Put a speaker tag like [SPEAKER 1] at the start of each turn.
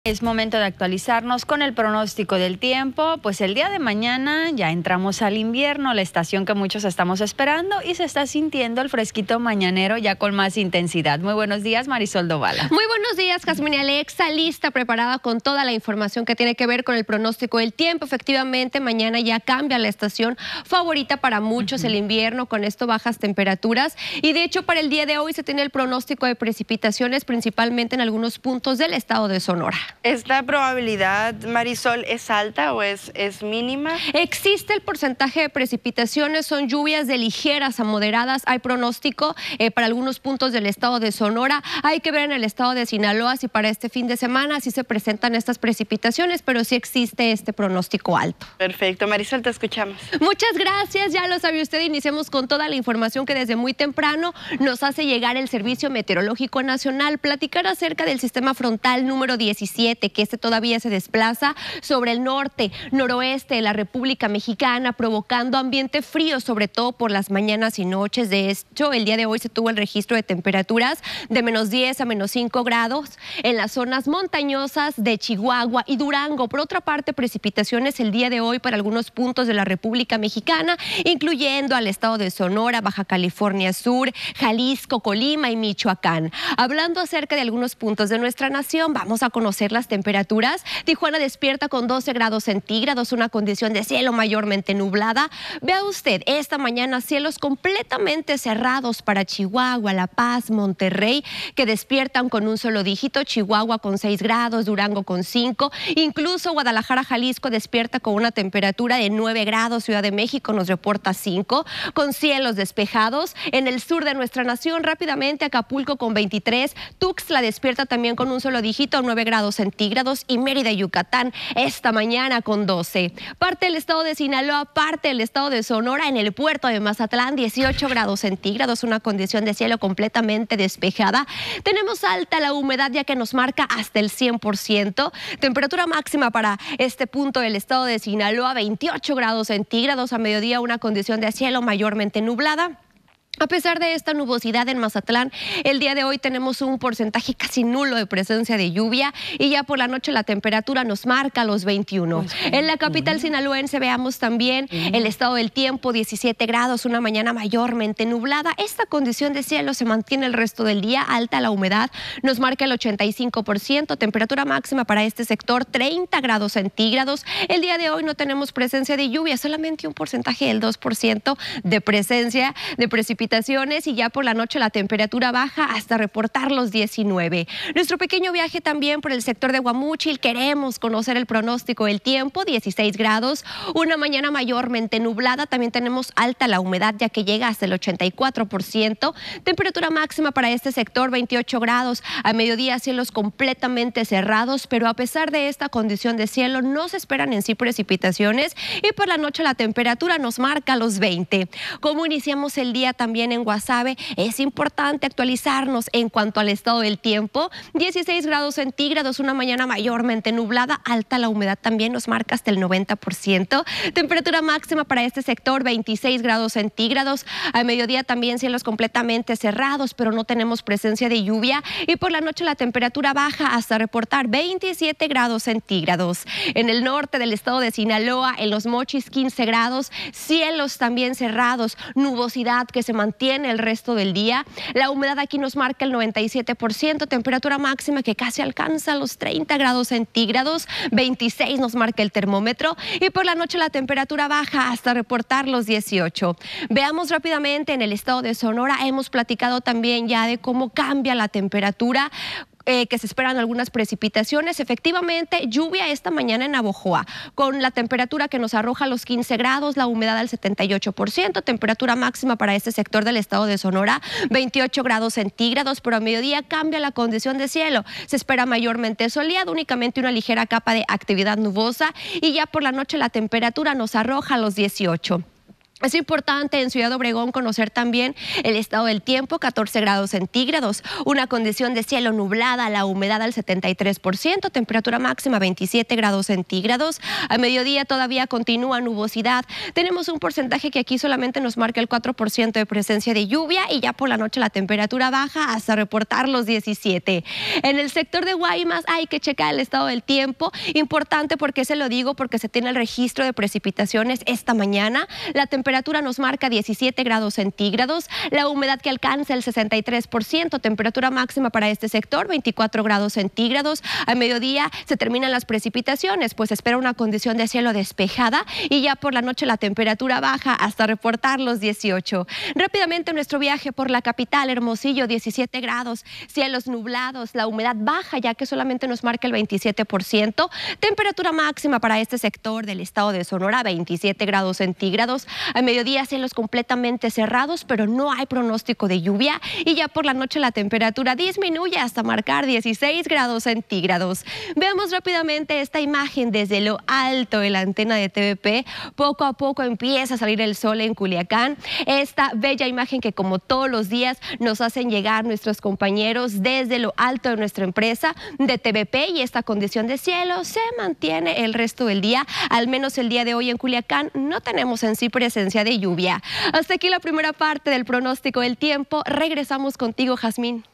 [SPEAKER 1] Es momento de actualizarnos con el pronóstico del tiempo, pues el día de mañana ya entramos al invierno, la estación que muchos estamos esperando, y se está sintiendo el fresquito mañanero ya con más intensidad. Muy buenos días, Marisol Dovala.
[SPEAKER 2] Muy buenos días, Jasmine Alexa, lista, preparada con toda la información que tiene que ver con el pronóstico del tiempo. Efectivamente, mañana ya cambia la estación favorita para muchos, el invierno, con esto bajas temperaturas. Y de hecho, para el día de hoy se tiene el pronóstico de precipitaciones, principalmente en algunos puntos del estado de Sonora.
[SPEAKER 3] ¿Esta probabilidad, Marisol, es alta o es mínima?
[SPEAKER 2] Existe el porcentaje de precipitaciones, son lluvias de ligeras a moderadas. Hay pronóstico para algunos puntos del estado de Sonora. Hay que ver en el estado de Sinaloa si para este fin de semana sí se presentan estas precipitaciones, pero sí existe este pronóstico alto.
[SPEAKER 3] Perfecto, Marisol, te escuchamos.
[SPEAKER 2] Muchas gracias, ya lo sabe usted. Iniciamos con toda la información que desde muy temprano nos hace llegar el Servicio Meteorológico Nacional. Platicar acerca del sistema frontal número 17, que todavía se desplaza sobre el norte, noroeste de la República Mexicana, provocando ambiente frío, sobre todo por las mañanas y noches. De hecho, el día de hoy se tuvo el registro de temperaturas de -10 a -5 grados en las zonas montañosas de Chihuahua y Durango. Por otra parte, precipitaciones el día de hoy para algunos puntos de la República Mexicana, incluyendo al estado de Sonora, Baja California Sur, Jalisco, Colima y Michoacán. Hablando acerca de algunos puntos de nuestra nación, vamos a conocer las temperaturas. Tijuana despierta con 12 grados centígrados, una condición de cielo mayormente nublada. Vea usted, esta mañana cielos completamente cerrados para Chihuahua, La Paz, Monterrey, que despiertan con un solo dígito. Chihuahua con 6 grados, Durango con 5, incluso Guadalajara, Jalisco despierta con una temperatura de 9 grados, Ciudad de México nos reporta 5, con cielos despejados. En el sur de nuestra nación, rápidamente, Acapulco con 23, Tuxtla despierta también con un solo dígito, 9 grados centígrados, y Mérida, Yucatán, esta mañana con 12. Parte del estado de Sinaloa, parte del estado de Sonora, en el puerto de Mazatlán, 18 grados centígrados, una condición de cielo completamente despejada. Tenemos alta la humedad, ya que nos marca hasta el 100%. Temperatura máxima para este punto del estado de Sinaloa, 28 grados centígrados. A mediodía, una condición de cielo mayormente nublada. A pesar de esta nubosidad en Mazatlán, el día de hoy tenemos un porcentaje casi nulo de presencia de lluvia, y ya por la noche la temperatura nos marca los 21. En la capital sinaloense veamos también el estado del tiempo, 17 grados, una mañana mayormente nublada. Esta condición de cielo se mantiene el resto del día, alta la humedad, nos marca el 85%, temperatura máxima para este sector 30 grados centígrados. El día de hoy no tenemos presencia de lluvia, solamente un porcentaje del 2% de presencia de precipitaciones, y ya por la noche la temperatura baja hasta reportar los 19. Nuestro pequeño viaje también por el sector de Guamúchil, queremos conocer el pronóstico del tiempo, 16 grados, una mañana mayormente nublada. También tenemos alta la humedad, ya que llega hasta el 84%, temperatura máxima para este sector 28 grados, a mediodía cielos completamente cerrados, pero a pesar de esta condición de cielo no se esperan en sí precipitaciones, y por la noche la temperatura nos marca los 20. ¿Cómo iniciamos el día también en Guasave? Es importante actualizarnos en cuanto al estado del tiempo. 16 grados centígrados, una mañana mayormente nublada, alta la humedad también nos marca hasta el 90%. Temperatura máxima para este sector 26 grados centígrados. A mediodía también cielos completamente cerrados, pero no tenemos presencia de lluvia, y por la noche la temperatura baja hasta reportar 27 grados centígrados. En el norte del estado de Sinaloa, en Los Mochis, 15 grados, cielos también cerrados, nubosidad que se mantiene el resto del día. La humedad aquí nos marca el 97%, temperatura máxima que casi alcanza los 30 grados centígrados, 26 nos marca el termómetro, y por la noche la temperatura baja hasta reportar los 18. Veamos rápidamente en el estado de Sonora, hemos platicado también ya de cómo cambia la temperatura, que se esperan algunas precipitaciones. Efectivamente, lluvia esta mañana en Navojoa, con la temperatura que nos arroja los 15 grados, la humedad al 78%, temperatura máxima para este sector del estado de Sonora, 28 grados centígrados, pero a mediodía cambia la condición de cielo. Se espera mayormente soleado, únicamente una ligera capa de actividad nubosa, y ya por la noche la temperatura nos arroja los 18. Es importante en Ciudad Obregón conocer también el estado del tiempo, 14 grados centígrados, una condición de cielo nublada, la humedad al 73%, temperatura máxima 27 grados centígrados. A mediodía todavía continúa nubosidad. Tenemos un porcentaje que aquí solamente nos marca el 4% de presencia de lluvia y ya por la noche la temperatura baja hasta reportar los 17. En el sector de Guaymas hay que checar el estado del tiempo, importante porque se lo digo porque se tiene el registro de precipitaciones esta mañana. La temperatura nos marca 17 grados centígrados, la humedad que alcanza el 63%, temperatura máxima para este sector 24 grados centígrados. A mediodía se terminan las precipitaciones, pues espera una condición de cielo despejada y ya por la noche la temperatura baja hasta reportar los 18. Rápidamente nuestro viaje por la capital, Hermosillo, 17 grados, cielos nublados, la humedad baja ya que solamente nos marca el 27%, temperatura máxima para este sector del estado de Sonora 27 grados centígrados. A mediodía cielos completamente cerrados, pero no hay pronóstico de lluvia y ya por la noche la temperatura disminuye hasta marcar 16 grados centígrados. Veamos rápidamente esta imagen desde lo alto de la antena de TVP. Poco a poco empieza a salir el sol en Culiacán. Esta bella imagen que como todos los días nos hacen llegar nuestros compañeros desde lo alto de nuestra empresa de TVP y esta condición de cielo se mantiene el resto del día. Al menos el día de hoy en Culiacán no tenemos en sí presencia de lluvia. Hasta aquí la primera parte del pronóstico del tiempo. Regresamos contigo, Jazmín.